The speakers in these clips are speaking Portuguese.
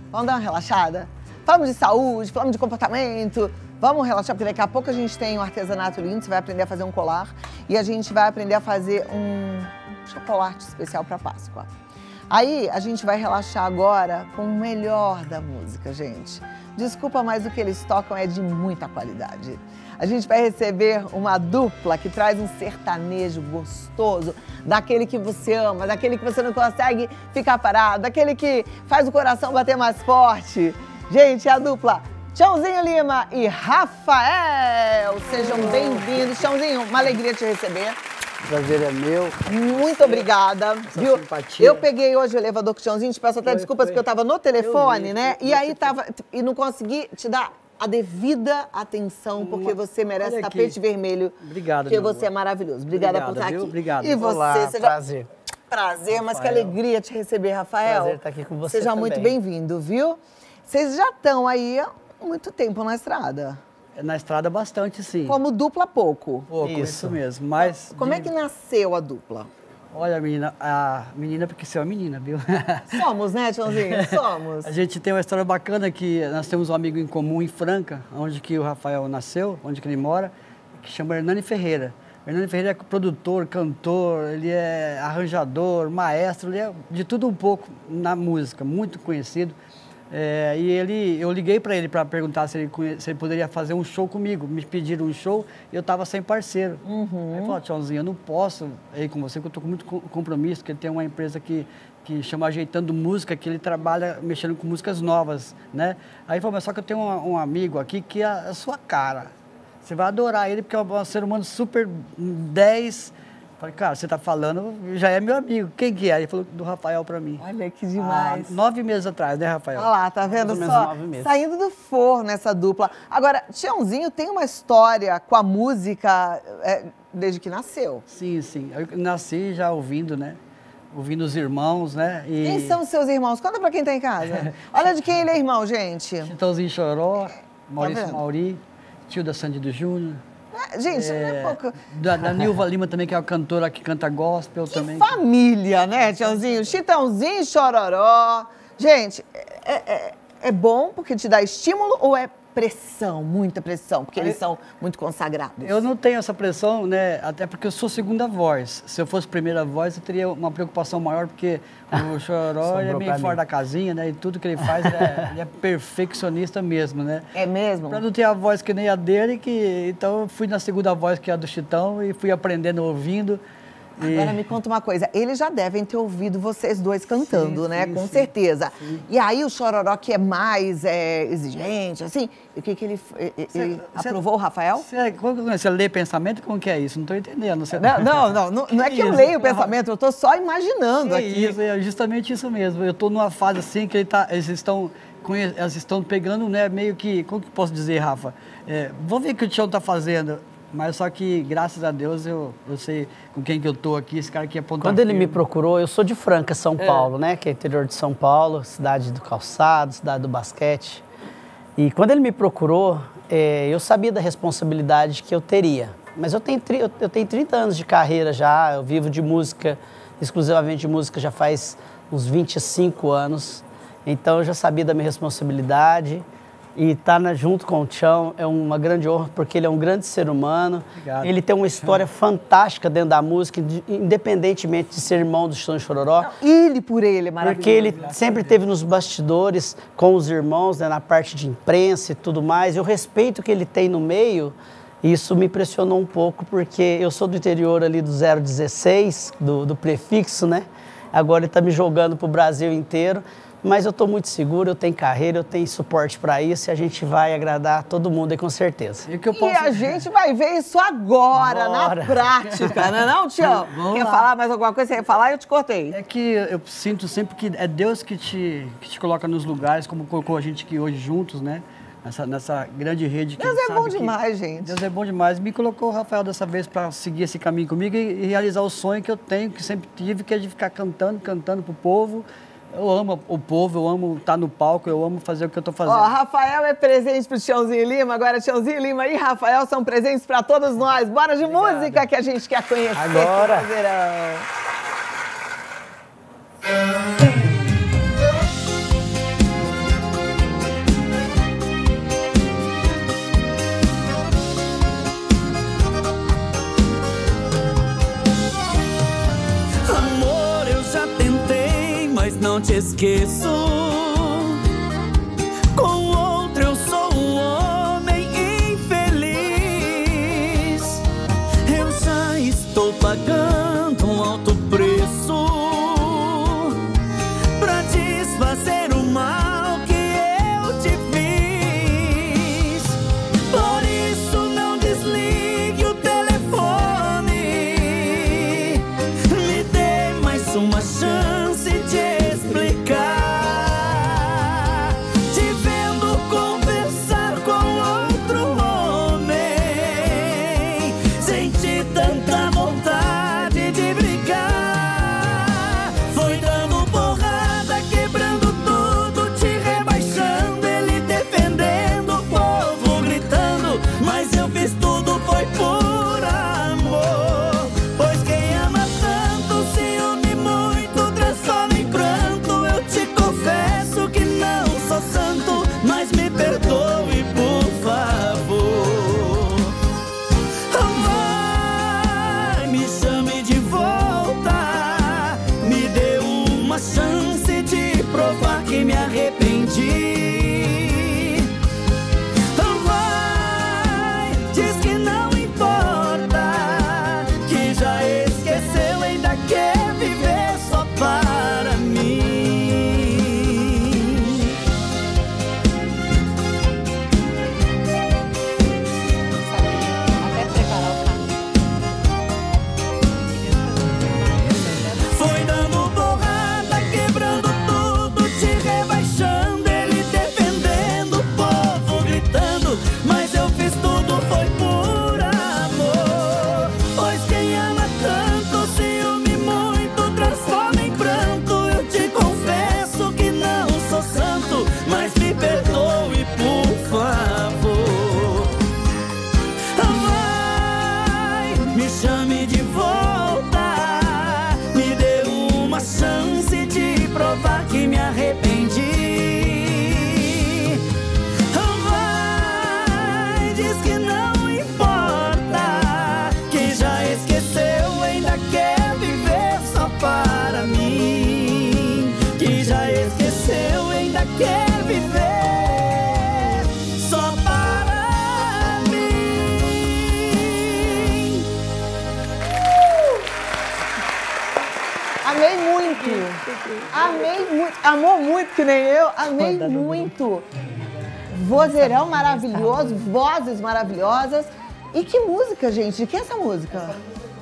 Vamos dar uma relaxada? Falamos de saúde, falamos de comportamento. Vamos relaxar, porque daqui a pouco a gente tem um artesanato lindo, você vai aprender a fazer um colar e a gente vai aprender a fazer um chocolate especial para Páscoa. Aí a gente vai relaxar agora com o melhor da música, gente. Desculpa, mas o que eles tocam é de muita qualidade. A gente vai receber uma dupla que traz um sertanejo gostoso, daquele que você ama, daquele que você não consegue ficar parado, daquele que faz o coração bater mais forte. Gente, a dupla Tiãozinho Lima e Rafael. Sejam bem-vindos. Tiãozinho, uma alegria te receber. O prazer é meu. Muito obrigada. Viu? Simpatia. Eu peguei hoje o elevador com o Tiãozinho, te peço até desculpas porque eu tava no telefone, né? E aí e não consegui te dar a devida atenção, porque você merece tapete vermelho. Obrigado. Porque você é maravilhoso. Obrigada por estar aqui. Obrigado. E você, Olá, prazer. Prazer, mas que alegria te receber, Rafael. Prazer estar aqui com você. Seja também. muito bem-vindo, viu? Vocês já estão aí há muito tempo na estrada. Na estrada bastante, sim. Como dupla, pouco. Pouco, isso mesmo. Mas como é que nasceu a dupla? Olha, a menina, porque você é uma menina, viu? Somos, né, Tiãozinho? Somos. A gente tem uma história bacana que nós temos um amigo em comum em Franca, onde que o Rafael nasceu, onde que ele mora, que chama Hernani Ferreira. Hernani Ferreira é produtor, cantor, ele é arranjador, maestro, ele é de tudo um pouco na música, muito conhecido. Eu liguei para ele para perguntar se ele poderia fazer um show comigo. Me pediram um show e eu estava sem parceiro. Aí ele falou, Tiãozinho, eu não posso ir com você, porque eu estou com muito compromisso, porque ele tem uma empresa que chama Ajeitando Música, que ele trabalha mexendo com músicas novas, né? Aí ele falou, mas só que eu tenho um amigo aqui que é a sua cara. Você vai adorar ele, porque é um ser humano super 10. Falei, cara, você tá falando, já é meu amigo. Quem que é? Ele falou do Rafael pra mim. Olha que demais. 9 meses atrás, né, Rafael? Olha lá, tá vendo só? 9 meses. Saindo do forno essa dupla. Agora, Tiãozinho tem uma história com a música desde que nasceu. Sim, sim. Eu nasci já ouvindo, né? Ouvindo os irmãos, né? E... Quem são os seus irmãos? Conta pra quem tá em casa. Olha de quem ele é irmão, gente. Chitãozinho Choró, Maurício vendo? Mauri, tio da Sandy do Júnior. Gente, não é pouco. Da Nilva Lima também, que é a cantora que canta gospel também. Família, né, Tiãozinho? Chitãozinho, Chororó. Gente, é bom porque te dá estímulo ou é pressão, muita pressão? Porque eles são muito consagrados. Eu não tenho essa pressão, né? Até porque eu sou segunda voz. Se eu fosse primeira voz, eu teria uma preocupação maior, porque o Chororó ele é meio fora da casinha, né? E tudo que ele faz, ele é perfeccionista mesmo, né? É mesmo? Pra não ter a voz que nem a dele, então eu fui na segunda voz, que é a do Chitão, e fui aprendendo, ouvindo. Agora me conta uma coisa, eles já devem ter ouvido vocês dois cantando, né? Com certeza. Sim. E aí o Chororó, que é mais exigente, assim, o que ele aprovou o Rafael? Quando você lê pensamento, como que é isso? Não estou entendendo. Não é que eu leio o pensamento, eu estou só imaginando aqui. Isso, é justamente isso mesmo. Eu estou numa fase assim que eles estão pegando, né, meio que, como que eu posso dizer, Rafa? Vamos ver o que o Tião está fazendo. Mas só que, graças a Deus, eu sei com quem que eu tô aqui, esse cara aqui é ponta Quando ele me procurou, eu sou de Franca, São Paulo, né? Que é interior de São Paulo, cidade do calçado, cidade do basquete. E quando ele me procurou, eu sabia da responsabilidade que eu teria. Mas eu tenho 30 anos de carreira já, eu vivo de música, exclusivamente de música, já faz uns 25 anos. Então eu já sabia da minha responsabilidade. E estar junto com o Tião é uma grande honra, porque ele é um grande ser humano. Obrigado. Ele tem uma história fantástica dentro da música, independentemente de ser irmão do Chitão Chororó. Ele por ele é maravilhoso. Porque ele sempre esteve nos bastidores com os irmãos, né, na parte de imprensa e tudo mais. E o respeito que ele tem no meio, isso me impressionou um pouco, porque eu sou do interior ali do 016, do prefixo, né? Agora ele está me jogando para o Brasil inteiro. Mas eu estou muito seguro, eu tenho carreira, eu tenho suporte para isso e a gente vai agradar todo mundo aí com certeza. E a gente vai ver isso agora, na prática, não é não, Tião? Quer falar mais alguma coisa? Você quer falar? Eu te cortei. É que eu sinto sempre que é Deus que te coloca nos lugares, como colocou a gente aqui hoje juntos, né? Nessa grande rede que Deus é bom demais, gente. Deus é bom demais. Me colocou o Rafael dessa vez para seguir esse caminho comigo e realizar o sonho que eu tenho, que sempre tive, que é de ficar cantando pro povo. Eu amo o povo, eu amo estar no palco, eu amo fazer o que eu estou fazendo. Ó, Rafael é presente pro Tiãozinho Lima, agora Tiãozinho Lima e Rafael são presentes para todos nós. Bora de música que a gente quer conhecer. Agora. esqueço. Com outro eu sou um homem infeliz. Eu já estou pagando um alto preço pra desfazer o mal que eu te fiz. Por isso não desligue o telefone. Me dê mais uma chance de explicar. Te vendo conversar com outro homem, senti tanta vontade de brigar. Foi dando porrada, quebrando tudo, te rebaixando, ele defendendo, o povo gritando, mas eu fiz tudo, foi por amor. Pois quem ama tanto, ciúme muito, transforma em pranto. Eu te confesso que não sou santo, mas me perdoe, por favor. Vai, me chame de volta, me dê uma chance de provar que me arrependi. Vai, diz que não importa, que já esqueceu, ainda quer viver só para mim. Até preparar o Foi dando porrada, quebrando tudo, te rebaixando, ele defendendo, o povo gritando, mas eu fiz tudo, foi por amor. Pois quem ama tanto, ciúme muito, transforma em pranto. Eu te confesso que não sou santo, mas me perdoe, por favor. Vai, me chame de volta, me dê uma chance de provar que me arrependi. Vai, diz que não importa, que já esqueceu, ainda quer viver só para mim. Que já esqueceu, ainda quer viver só para mim. Amei muito. Amei muito. Amou muito, que nem eu. Amei muito. Vozeirão maravilhoso, vozes maravilhosas. E que música, gente? De quem é essa música?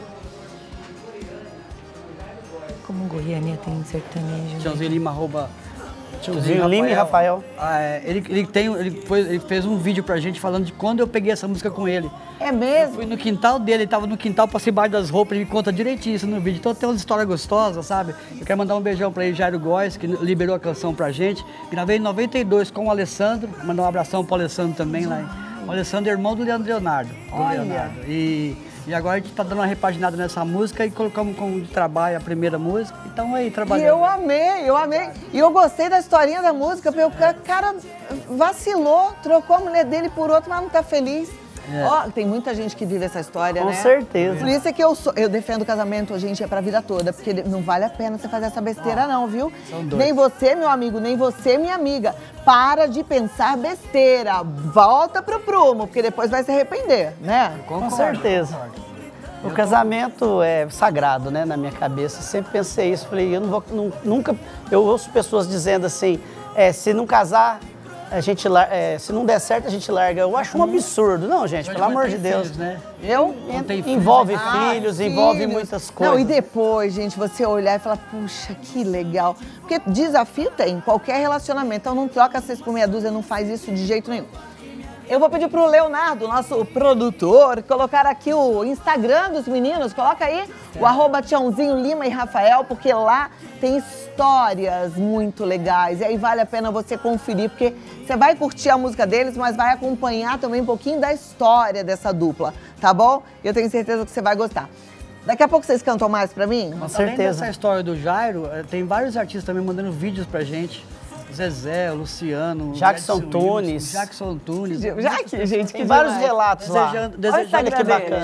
Como Goiânia tem sertanejo. Tiãozinho Lima, arroba... Tiozinho Lima e Rafael. Ele fez um vídeo pra gente falando de quando eu peguei essa música com ele. É mesmo? Fui no quintal dele, ele tava no quintal, passei embaixo das roupas, ele me conta direitinho isso no vídeo. Então tem umas histórias gostosas, sabe? Eu quero mandar um beijão pra ele, Jairo Góes, que liberou a canção pra gente. Gravei em 92 com o Alessandro, mandar um abração pro Alessandro também lá. O Alessandro é irmão do Leonardo. Olha. E agora a gente tá dando uma repaginada nessa música e colocamos como de trabalho a primeira música. Então aí, E trabalhando. eu amei. E eu gostei da historinha da música, porque o cara vacilou, trocou a mulher dele por outra, mas não tá feliz. Ó, tem muita gente que vive essa história, Com né? certeza. Por isso é que eu defendo o casamento, gente, é pra vida toda, porque não vale a pena você fazer essa besteira não, viu? São dois. Nem você, meu amigo, nem você, minha amiga. Para de pensar besteira. Volta pro prumo, porque depois vai se arrepender, né? Com certeza. O casamento é sagrado, né, na minha cabeça. Sempre pensei isso. Falei, eu não vou, nunca... Eu ouço pessoas dizendo assim, se não casar, a gente se não der certo, a gente larga. Eu acho um absurdo. Não, gente, pelo amor de Deus. Filhos, né? Envolve filhos, envolve muitas coisas. Não, e depois, gente, você olhar e falar, puxa, que legal. Porque desafio tem, qualquer relacionamento. Então não troca 6 por meia dúzia, não faz isso de jeito nenhum. Eu vou pedir pro Leonardo, nosso produtor, colocar aqui o Instagram dos meninos. Coloca aí o arroba Tiãozinho Lima e Rafael, porque lá tem histórias muito legais. E aí vale a pena você conferir, porque você vai curtir a música deles, mas vai acompanhar também um pouquinho da história dessa dupla, tá bom? Eu tenho certeza que você vai gostar. Daqui a pouco vocês cantam mais pra mim? Com Além certeza. dessa história do Jairo, tem vários artistas também mandando vídeos pra gente. Zezé, Luciano, Jackson Edson Tunes. Wilson, Jackson Tunes. Já que, gente, que Tem vários demais. relatos lá. Desejando Olha que deles. bacana.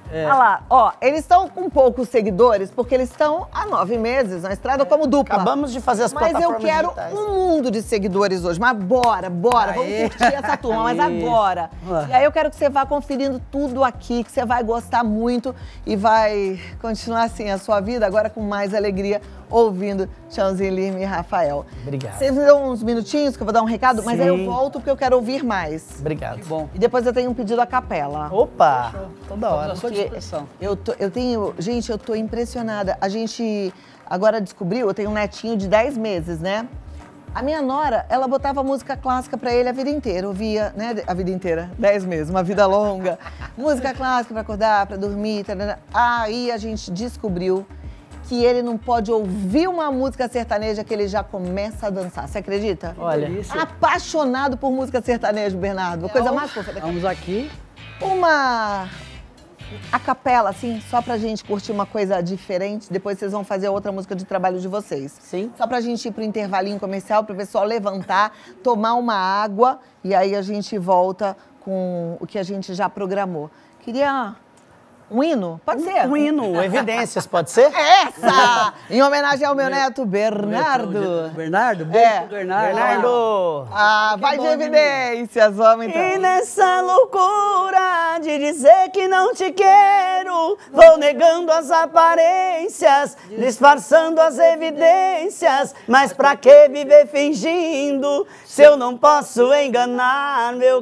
Olha lá, ó, eles estão com poucos seguidores porque eles estão há 9 meses na estrada como dupla. Acabamos de fazer as Mas plataformas eu quero digitais. um mundo de seguidores hoje. Mas bora, vamos curtir essa turma, mas agora. E aí eu quero que você vá conferindo tudo aqui, que você vai gostar muito e vai continuar assim a sua vida agora com mais alegria, ouvindo Chãozinho Lima e Rafael. Obrigado. Vocês me dão uns minutinhos que eu vou dar um recado, mas aí eu Sim. volto porque eu quero ouvir mais. Obrigado. Que bom. E depois eu tenho um pedido a capela. Opa! Toda hora. À sua disposição. Gente, eu tô impressionada. A gente agora descobriu, eu tenho um netinho de 10 meses, né? A minha nora, ela botava música clássica pra ele a vida inteira, ouvia, né? A vida inteira, 10 meses, uma vida longa. Música clássica pra acordar, pra dormir, tarará. Aí a gente descobriu que ele não pode ouvir uma música sertaneja que ele já começa a dançar. Você acredita? Olha, Apaixonado por música sertaneja, Bernardo. Coisa mais fofa daqui. Vamos aqui. Uma a capela, assim, só pra gente curtir uma coisa diferente. Depois vocês vão fazer outra música de trabalho de vocês. Sim. Só pra gente ir pro intervalinho comercial, pro pessoal levantar, tomar uma água e aí a gente volta com o que a gente já programou. Queria um hino? Pode ser? Um hino, Evidências, pode ser? Essa! Em homenagem ao meu neto Bernardo. Bernardo? Beijo pro Bernardo. Bernardo! Ah, vai de evidências, vamos então. E nessa loucura de dizer que não te quero, vou negando as aparências, disfarçando as evidências. Mas pra que viver fingindo, se eu não posso enganar meu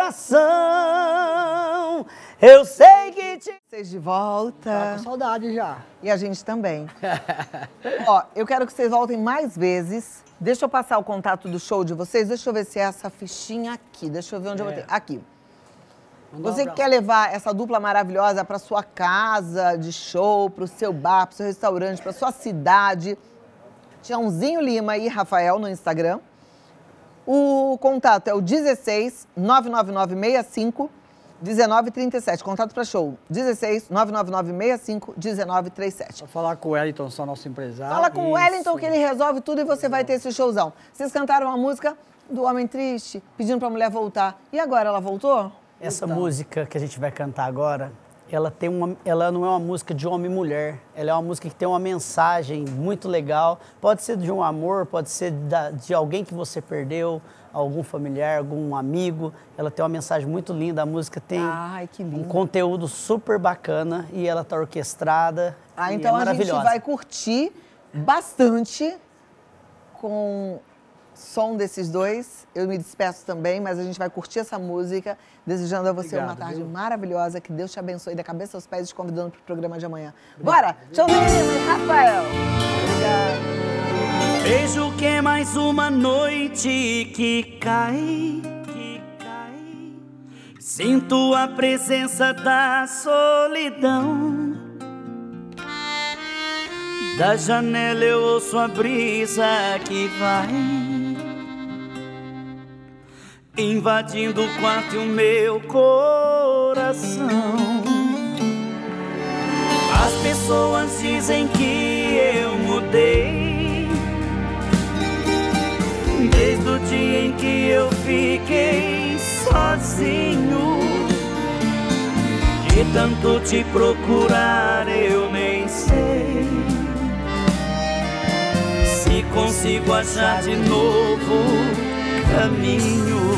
coração? Eu sei que te... Vocês de Tá volta. com saudade já. E a gente também. Ó, eu quero que vocês voltem mais vezes. Deixa eu passar o contato do show de vocês. Deixa eu ver se é essa fichinha aqui. Deixa eu ver onde eu botei. Aqui. Você que quer levar essa dupla maravilhosa para sua casa de show, para o seu bar, para o seu restaurante, para sua cidade. Chãozinho Lima e Rafael no Instagram. O contato é o 16 99965 1937. Contato para show. 16 99965 1937. Vou falar com o Wellington, só nosso empresário. Fala com o Wellington que ele resolve tudo e você vai ter esse showzão. Vocês cantaram a música do Homem Triste, pedindo pra mulher voltar. E agora, ela voltou? Essa música que a gente vai cantar agora, ela não é uma música de homem e mulher. Ela é uma música que tem uma mensagem muito legal. Pode ser de um amor, pode ser de alguém que você perdeu, algum familiar, algum amigo. Ela tem uma mensagem muito linda. A música tem um conteúdo super bacana e ela tá orquestrada. Então a gente vai curtir bastante com som desses dois. Eu me despeço também, mas a gente vai curtir essa música, desejando a você uma tarde maravilhosa, que Deus te abençoe da cabeça aos pés e te convidando para o programa de amanhã. Bora! Chãozinho e Rafael! Obrigada! Vejo que é mais uma noite que cai. Sinto a presença da solidão. Da janela eu ouço a brisa que vai invadindo o quarto e o meu coração. As pessoas dizem que eu mudei desde o dia em que eu fiquei sozinho. De tanto te procurar eu nem sei se consigo achar de novo caminho.